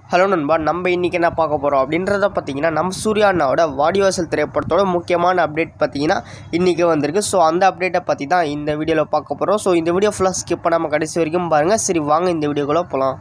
Hello நண்பா, நம்ம இன்றைக்கி என்ன பார்க்க போகிறோம் அப்படின்றத பார்த்தீங்கன்னா, நம்ம சூர்யா அண்ணாவோட வாடிவாசல் திரைப்படத்தோட முக்கியமான அப்டேட் பார்த்தீங்கன்னா இன்றைக்கி வந்திருக்கு. ஸோ அந்த அப்டேட்டை பற்றி தான் இந்த வீடியோவில் பார்க்க போகிறோம். ஸோ இந்த வீடியோ ஃபுல்லாக ஸ்கிப் பண்ணாமல் கடைசி வரைக்கும் பாருங்கள். சரி வாங்க இந்த வீடியோக்குள்ளே போகலாம்.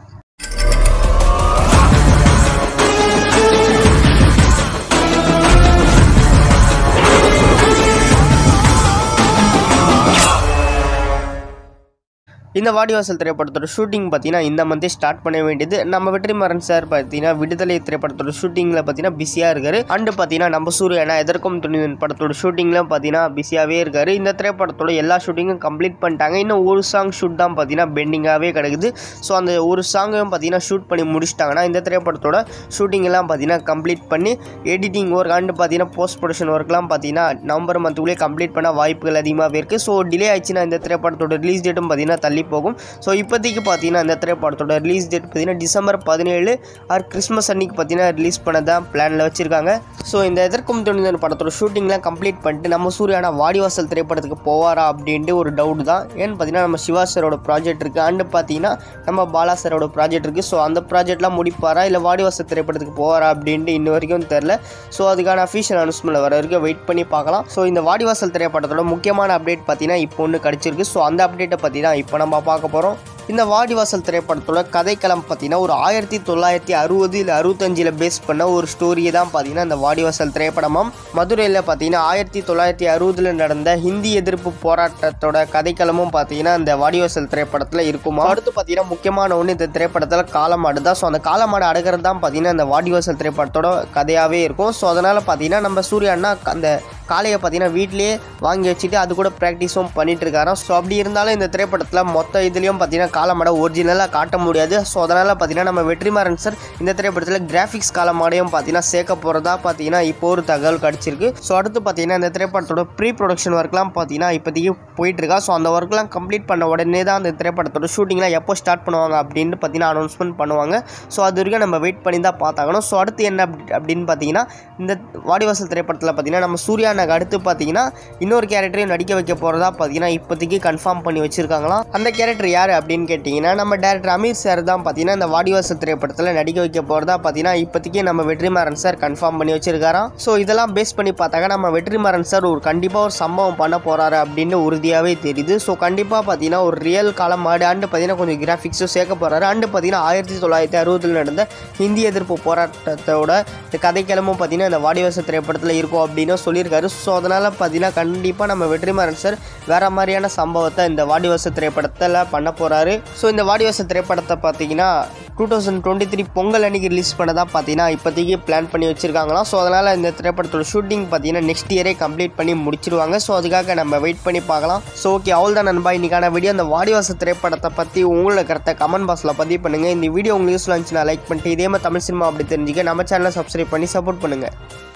இந்த வாடிவாசல் திரைப்படத்தோட ஷூட்டிங் பார்த்தீங்கன்னா இந்த மந்தே ஸ்டார்ட் பண்ண வேண்டியது. நம்ம வெற்றிமாறன் சார் பார்த்தீங்கன்னா விடுதலை திரைப்படத்தோட ஷூட்டிங்கில் பார்த்தீங்கன்னா பிஸியாக இருக்காரு. அண்டு பார்த்தீங்கன்னா நம்ம சூர்யா எதற்கும் துணிவன் படத்தோட ஷூட்டிங்லாம் பார்த்தீங்கன்னா பிஸியாகவே இருக்காரு. இந்த திரைப்படத்தோட எல்லா ஷூட்டிங்கும் கம்ப்ளீட் பண்ணிட்டாங்க. இன்னும் ஒரு சாங் ஷூட் தான் பார்த்தீங்கன்னா பெண்டிங்காகவே கிடக்குது. ஸோ அந்த ஒரு சாங்கையும் பார்த்தீங்கன்னா ஷூட் பண்ணி முடிச்சிட்டாங்கன்னா இந்த திரைப்படத்தோட ஷூட்டிங்கெல்லாம் பார்த்தீங்கன்னா கம்ப்ளீட் பண்ணி எடிட்டிங் ஒர்க் அண்டு பார்த்தீங்கன்னா போஸ்ட் ப்ரொடக்ஷன் ஒர்க்லாம் பார்த்தீங்கன்னா நவம்பர் மந்த்துக்குள்ளே கம்ப்ளீட் பண்ண வாய்ப்புகள் அதிகமாகவே இருக்குது. ஸோ டிலே ஆயிடுச்சுன்னா இந்த திரைப்படத்தோட ரிலீஸ் டேட்டும் பார்த்தீங்கன்னா தள்ளி போகும். ஸோ இப்போதைக்கு பார்த்தீங்கன்னா இந்த திரைப்படத்தோட ரிலீஸ் டேட் பார்த்தீங்கன்னா டிசம்பர் 17 ஆர் கிறிஸ்மஸ் அன்னைக்கு பார்த்தீங்கன்னா ரிலீஸ் பண்ண தான் பிளானில் வச்சுருக்காங்க. ஸோ இந்த எதற்கும் துணிந்தவன் படத்தோட ஷூட்டிங்லாம் கம்ப்ளீட் பண்ணிட்டு நம்ம சூர்யா வாடிவாசல் திரைப்படத்துக்கு போவாரா அப்படின்ட்டு ஒரு டவுட் தான். ஏன்னு பார்த்தீங்கன்னா நம்ம சிவா சாரோட ப்ராஜெக்ட் இருக்குது, அண்டு பார்த்தீங்கன்னா நம்ம பாலா சாரோட ப்ராஜெக்ட் இருக்குது. ஸோ அந்த ப்ராஜெக்ட்லாம் முடிப்பாரா இல்லை வாடிவாசல் திரைப்படத்துக்கு போவாரா அப்படின்ட்டு இன்ன வரைக்கும் தெரில. ஸோ அதுக்கான அஃபீஷியல் அனௌன்ஸ்மெண்ட் வர வரைக்கும் வெயிட் பண்ணி பார்க்கலாம். ஸோ இந்த வாடிவாசல் திரைப்படத்தோட முக்கியமான அப்டேட் பார்த்தீங்கன்னா இப்போ ஒன்று கிடச்சிருக்கு. ஸோ அந்த அப்டேட்டை பற்றி தான் இப்போ நம்ம பார்க்க போகிறோம். இந்த வாடிவாசல் திரைப்படத்தோட கதைக்களம் பார்த்தீங்கன்னா ஒரு 1960 இல்லை 65 பேஸ் பண்ண ஒரு ஸ்டோரியை தான் பார்த்தீங்கன்னா இந்த வாடிவாசல் திரைப்படமும் மதுரையில் பார்த்தீங்கன்னா 1960 நடந்த ஹிந்தி எதிர்ப்பு போராட்டத்தோட கதைக்களமும் பார்த்தீங்கன்னா இந்த வாடிவாசல் திரைப்படத்தில் இருக்குமா. அடுத்து பார்த்தீங்கன்னா முக்கியமான ஒன்று இந்த திரைப்படத்தில் காலமாடு தான். ஸோ அந்த காலமாடு அடக்கிறது தான் பார்த்தீங்கன்னா இந்த வாடிவாசல் திரைப்படத்தோட கதையாகவே இருக்கும். ஸோ அதனால் பார்த்தீங்கன்னா நம்ம சூர்யா அண்ணா அந்த காளையை பார்த்தீங்கன்னா வீட்டிலேயே வாங்கி வச்சுட்டு அது கூட ப்ராக்டிஸும் பண்ணிட்டு இருக்காராம். ஸோ அப்படி இருந்தாலும் இந்த திரைப்படத்தில் மொத்த இதுலேயும் பார்த்தீங்கன்னா காலமாடை ஒரிஜினலாக காட்ட முடியாது. ஸோ அதனால் பார்த்தீங்கன்னா நம்ம வெற்றிமாறன் சார் இந்த திரைப்படத்தில் கிராஃபிக்ஸ் காலமாடையும் பார்த்தீங்கன்னா சேர்க்க போகிறதா பார்த்தீங்கன்னா இப்போ ஒரு தகவல் கிடச்சிருக்கு. ஸோ அடுத்து பார்த்தீங்கன்னா இந்த திரைப்படத்தோட ப்ரீ ப்ரொடக்ஷன் ஒர்க்லாம் பார்த்தீங்கன்னா இப்போதைக்கு போயிட்டுருக்கா. ஸோ அந்த ஒர்க்லாம் கம்ப்ளீட் பண்ண உடனே தான் அந்த திரைப்படத்தோட ஷூட்டிங்லாம் எப்போ ஸ்டார்ட் பண்ணுவாங்க அப்படின்னு பார்த்தீங்கன்னா அனௌன்ஸ்மெண்ட் பண்ணுவாங்க. ஸோ அது வரைக்கும் நம்ம வெயிட் பண்ணி தான் பார்த்தாங்கணும். ஸோ அடுத்து என்ன அப்படின்னு பார்த்தீங்கன்னா இந்த வாடிவாசல் திரைப்படத்தில் பார்த்தீங்கன்னா நம்ம சூர்யா அடுத்து பார்த்தீங்கன்னா இன்னொரு கேரக்டரையும் நடிக்க வைக்க போகிறதா பார்த்தீங்கன்னா இப்போதைக்கு கன்ஃபார்ம் பண்ணி வச்சிருக்காங்களாம். அந்த கேரக்டர் யார் அப்படின்னு கேட்டிங்கன்னா நம்ம டேரக்டர் அமீர் சார் தான் பார்த்தீங்கன்னா இந்த வாடிவாசல் திரைப்படத்தில் நடிக்க வைக்க போகிறதா பார்த்தீங்கன்னா இப்போதைக்கு நம்ம வெற்றிமாறன் சார் கன்ஃபார்ம் பண்ணி வச்சிருக்காராம். ஸோ இதெல்லாம் பேஸ் பண்ணி பார்த்தாங்க நம்ம வெற்றிமாறன் சார் கண்டிப்பாக ஒரு சம்பவம் பண்ண போகிறாரு அப்படின்னு உறுதியாகவே தெரியுது. ஸோ கண்டிப்பாக பார்த்தீங்கன்னா ஒரு ரியல் காலமாடு அண்டு பார்த்தீங்கன்னா கொஞ்சம் கிராஃபிக்ஸும் சேர்க்க போகிறாரு. அண்டு பார்த்தீங்கன்னா 1960 நடந்த ஹிந்தி எதிர்ப்பு போராட்டத்தோட இந்த கதைக்கிழமும் பார்த்தீங்கன்னா இந்த வாடிவாசல் திரைப்படத்தில் இருக்கும் அப்படின்னு சொல்லியிருக்காரு. ஸோ அதனால் பார்த்தீங்கன்னா கண்டிப்பாக நம்ம வெற்றிமாறன் சார் வேறு மாதிரியான சம்பவத்தை இந்த வாடிவாசல் திரைப்படத்தில் பண்ண போகிறாரு. ஸோ இந்த வாடிவாசல் திரைப்படத்தை பார்த்தீங்கன்னா 2023 பொங்கல் அன்னைக்கு ரிலீஸ் பண்ணதான் பார்த்தீங்கன்னா இப்போதைக்கு பிளான் பண்ணி வச்சுருக்காங்களாம். ஸோ அதனால் இந்த திரைப்படத்தோட ஷூட்டிங் பார்த்தீங்கன்னா நெக்ஸ்ட் இயரே கம்ப்ளீட் பண்ணி முடிச்சிருவாங்க. ஸோ அதுக்காக நம்ம வெயிட் பண்ணி பார்க்கலாம். ஸோ ஓகே, அவ்வளோ தான் நண்பா இன்றைக்கான வீடியோ. அந்த வாடிவாசல் திரைப்படத்தை பற்றி உங்களோட கருத்தை கமெண்ட் பாக்ஸில் பதிவு பண்ணுங்கள். இந்த வீடியோ உங்களுக்கு யூஸ்ஃபுல்லாக இருந்துச்சுன்னா லைக் பண்ணிட்டு இதே மாதிரி தமிழ் சினிமா அப்படி தெரிஞ்சுக்க நம்ம சேனலை சப்ஸ்கிரைப் பண்ணி சப்போர்ட் பண்ணுங்கள்.